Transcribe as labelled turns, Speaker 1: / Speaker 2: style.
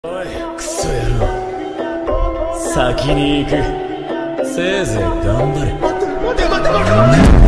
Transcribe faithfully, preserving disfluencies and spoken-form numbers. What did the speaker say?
Speaker 1: おいクソ野郎、先に行く。せいぜい頑張れ。待って待って待って待って。